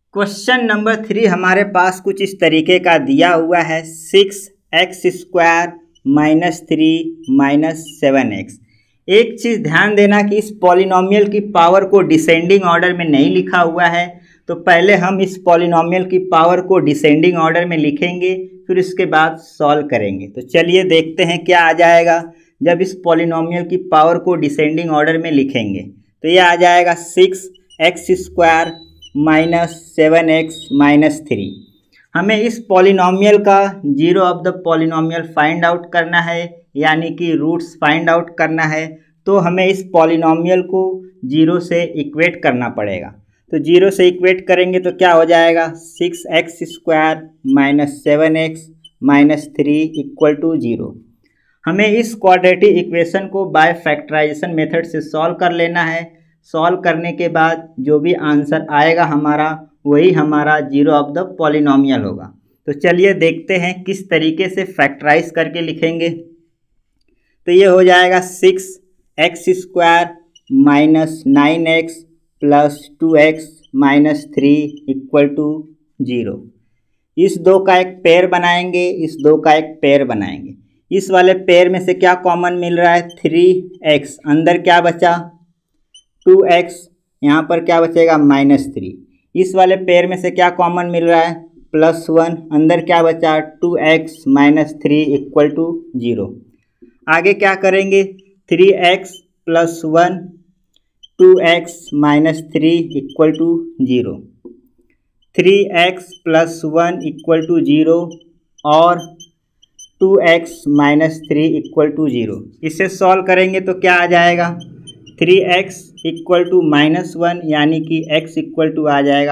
Question number 3 हमारे पास कुछ इस तरीके का दिया हुआ है 6x² - 3 - 7x। एक चीज़ ध्यान देना कि इस पॉलिनॉमियल की पावर को डिसेंडिंग ऑर्डर में नहीं लिखा हुआ है, तो पहले हम इस पॉलिनॉमियल की पावर को डिसेंडिंग ऑर्डर में लिखेंगे, फिर उसके बाद सॉल्व करेंगे। तो चलिए देखते हैं क्या आ जाएगा जब इस पॉलिनॉमियल की पावर को डिसेंडिंग ऑर्डर में लिखेंगे। तो ये आ जाएगा 6x² - 7x - 3। हमें इस पॉलिनॉमियल का zero of the polynomial find out करना है, यानी कि रूट्स फाइंड आउट करना है। तो हमें इस पॉलिनॉमियल को जीरो से इक्वेट करना पड़ेगा। तो जीरो से इक्वेट करेंगे तो क्या हो जाएगा 6x² - 7x - 3 = 0। हमें इस क्वाड्रेटिक इक्वेशन को बाय फैक्टराइजेशन मेथड से सॉल्व कर लेना है। सॉल्व करने के बाद जो भी आंसर आएगा हमारा, वही हमारा जीरो ऑफ द पॉलिनॉमियल होगा। तो चलिए देखते हैं किस तरीके से फैक्टराइज करके लिखेंगे। तो ये हो जाएगा 6x² - 9x + 2x - 3 = 0। इस दो का एक पेयर बनाएंगे, इस दो का एक पेयर बनाएंगे। इस वाले पेयर में से क्या कॉमन मिल रहा है 3x, अंदर क्या बचा 2x, यहाँ पर क्या बचेगा -3। इस वाले पेयर में से क्या कॉमन मिल रहा है +1, अंदर क्या बचा 2x - 3 = 0। आगे क्या करेंगे 3x + 1 2x - 3 = 0। 3x + 1 = 0 और 2x - 3 = 0। इसे सॉल्व करेंगे तो क्या आ जाएगा 3x = -1, यानी कि x आ जाएगा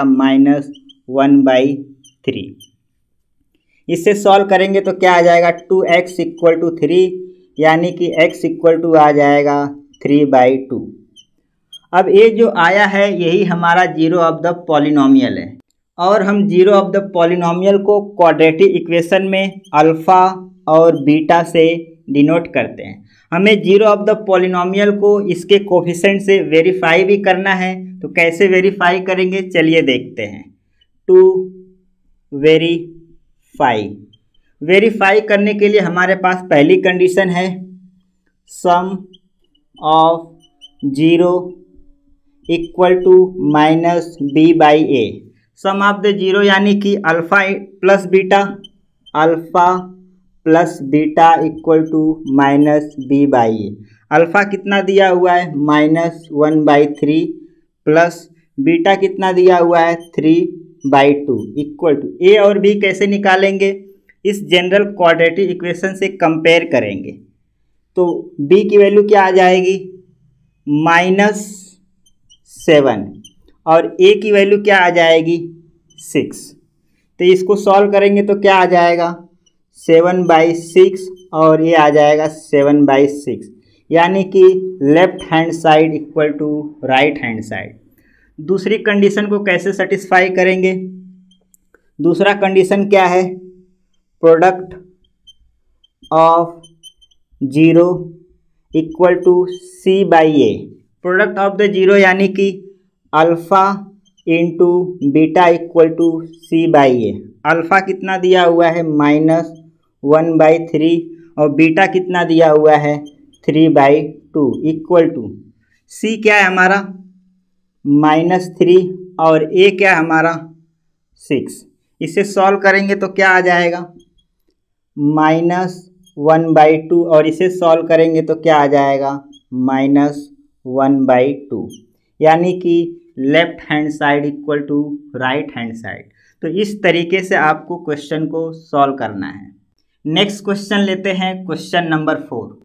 -1/3। इसे सॉल्व करेंगे तो क्या आ जाएगा 2x = 3, यानी कि x आ जाएगा 3/2। अब ये जो आया है यही हमारा जीरो ऑफ द पॉलिनॉमियल है, और हम जीरो ऑफ द पॉलिनॉमियल को क्वाड्रेटिक इक्वेशन में अल्फ़ा और बीटा से डिनोट करते हैं। हमें जीरो ऑफ द पॉलिनॉमियल को इसके कोफिशिएंट से वेरीफाई भी करना है। तो कैसे वेरीफाई करेंगे चलिए देखते हैं। टू वेरीफाई करने के लिए हमारे पास पहली कंडीशन है sum of zero = -b/a। Sum of the zero यानी कि alpha plus beta -b/a। Alpha कितना दिया हुआ है -1/3 प्लस बीटा कितना दिया हुआ है 3/2 = a और b कैसे निकालेंगे, इस जनरल क्वाड्रेटिक इक्वेशन से कंपेयर करेंगे। तो b की वैल्यू क्या आ जाएगी -7 और a की वैल्यू क्या आ जाएगी 6। तो इसको सॉल्व करेंगे तो क्या आ जाएगा 7/6 और ये आ जाएगा 7/6, यानी कि left hand side = right hand side. दूसरी कंडीशन को कैसे सेटिस्फाई करेंगे, दूसरा कंडीशन क्या है product of zero = c/a। Product of the zero यानी कि alpha into beta = c/a। Alpha कितना दिया हुआ है -1/3 और बीटा कितना दिया हुआ है 3/2 = c क्या है हमारा -3 और a क्या है हमारा 6। इसे सॉल्व करेंगे तो क्या आ जाएगा -1/2 और इसे सॉल्व करेंगे तो क्या आ जाएगा -1/2, यानी कि left hand side = right hand side. तो इस तरीके से आपको क्वेश्चन को सॉल्व करना है। नेक्स्ट क्वेश्चन लेते हैं, क्वेश्चन नंबर 4।